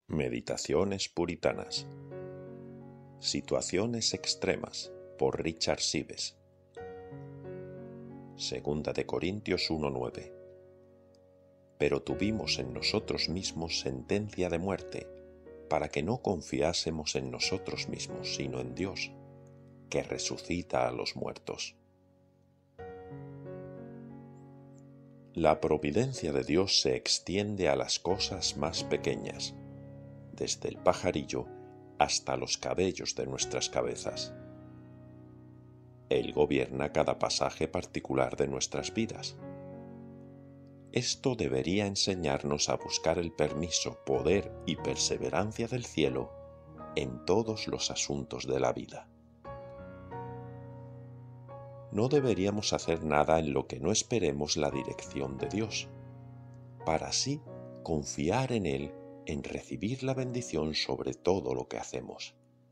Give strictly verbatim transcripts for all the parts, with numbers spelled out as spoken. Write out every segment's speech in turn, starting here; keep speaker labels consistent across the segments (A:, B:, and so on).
A: Meditaciones puritanas. Situaciones extremas por Richard Sives. Segunda de Corintios uno nueve. Pero tuvimos en nosotros mismos sentencia de muerte, para que no confiásemos en nosotros mismos, sino en Dios, que resucita a los muertos. La providencia de Dios se extiende a las cosas más pequeñas, desde el pajarillo hasta los cabellos de nuestras cabezas. Él gobierna cada pasaje particular de nuestras vidas. Esto debería enseñarnos a buscar el permiso, poder y perseverancia del cielo en todos los asuntos de la vida. No deberíamos hacer nada en lo que no esperemos la dirección de Dios, para así confiar en Él en recibir la bendición sobre todo lo que hacemos.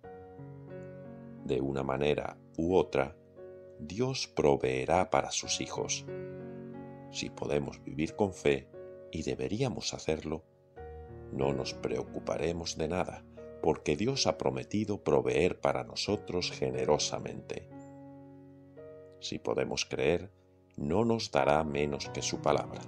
A: De una manera u otra, Dios proveerá para sus hijos. Si podemos vivir con fe, y deberíamos hacerlo, no nos preocuparemos de nada, porque Dios ha prometido proveer para nosotros generosamente. Si podemos creer, no nos dará menos que su palabra.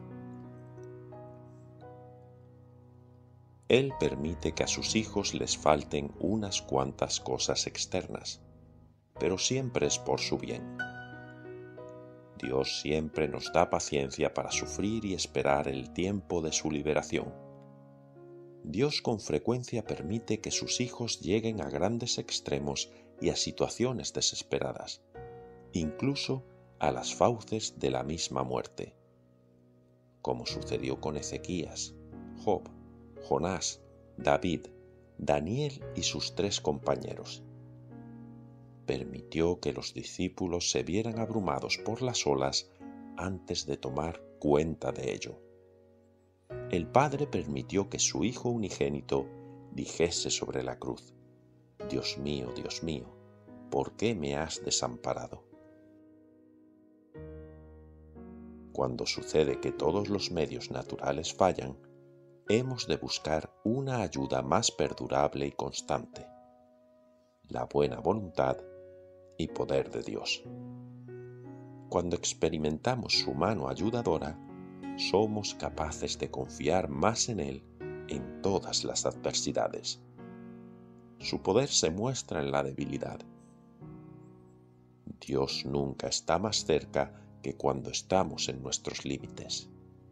A: Él permite que a sus hijos les falten unas cuantas cosas externas, pero siempre es por su bien. Dios siempre nos da paciencia para sufrir y esperar el tiempo de su liberación. Dios con frecuencia permite que sus hijos lleguen a grandes extremos y a situaciones desesperadas, incluso a las fauces de la misma muerte, como sucedió con Ezequías, Job, Jonás, David, Daniel y sus tres compañeros. Permitió que los discípulos se vieran abrumados por las olas antes de tomar cuenta de ello. El Padre permitió que su Hijo unigénito dijese sobre la cruz: Dios mío, Dios mío, ¿por qué me has desamparado? Cuando sucede que todos los medios naturales fallan, hemos de buscar una ayuda más perdurable y constante: la buena voluntad y poder de Dios. Cuando experimentamos su mano ayudadora, somos capaces de confiar más en Él en todas las adversidades. Su poder se muestra en la debilidad. Dios nunca está más cerca que cuando estamos en nuestros límites.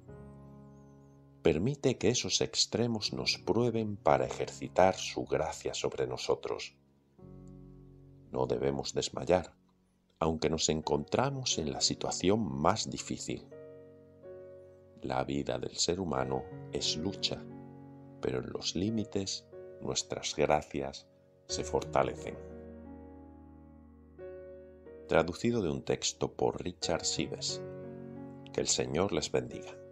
A: Permite que esos extremos nos prueben para ejercitar su gracia sobre nosotros. No debemos desmayar, aunque nos encontramos en la situación más difícil. La vida del ser humano es lucha, pero en los límites nuestras gracias se fortalecen. Traducido de un texto por Richard Sives. Que el Señor les bendiga.